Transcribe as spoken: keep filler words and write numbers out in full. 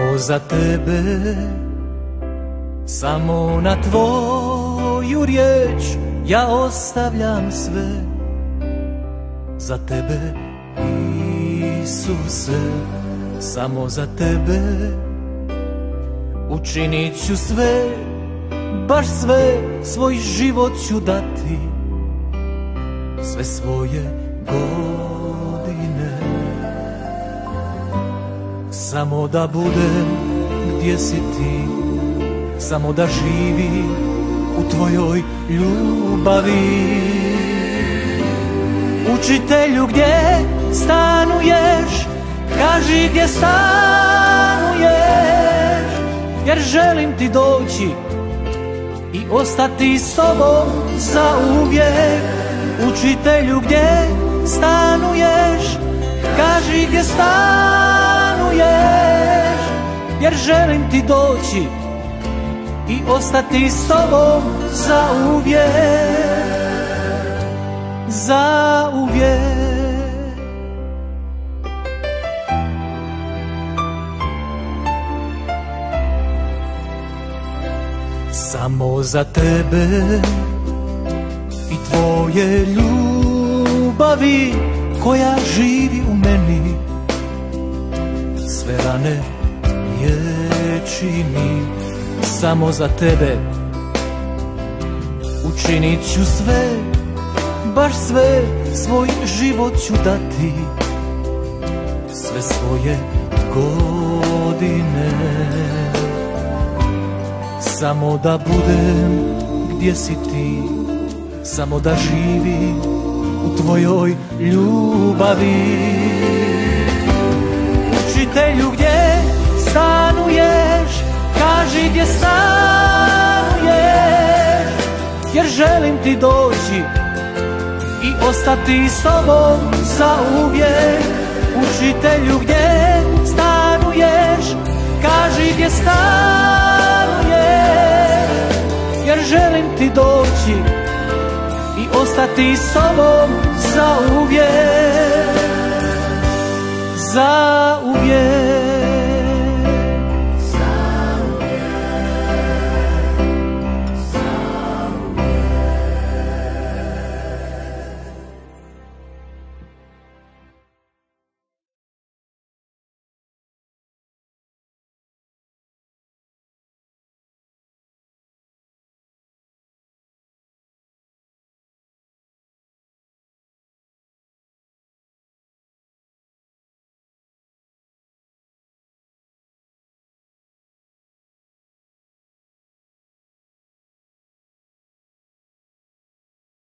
Samo za tebe, samo na tvoju riječ ja ostavljam sve. Za tebe, Isuse, samo za tebe učinit ću sve, baš sve, svoj život ću dati, sve svoje godine. Samo da budem gdje si ti, samo da živim u tvojoj ljubavi. Učitelju, gdje stanuješ, kaži gdje stanuješ, jer želim ti doći i ostati s tobom zauvijek. Učitelju, gdje stanuješ, kaži gdje stanuješ, jer želim ti doći i ostati s tobom zauvijek, zauvijek. Samo za tebe i tvoje ljubavi koja živi u meni, sve rane liječi mi. Samo za tebe učinit ću sve, baš sve, svoj život ću dati, sve svoje godine. Samo da budem gdje si ti, samo da živim u tvojoj ljubavi. Učitelju, gdje stanuješ, kaži gdje stanuješ, jer želim ti doći i ostati s tobom zauvijek. Učitelju, gdje stanuješ, kaži gdje stanuješ, jer želim ti doći i ostati s tobom zauvijek, zauvijek.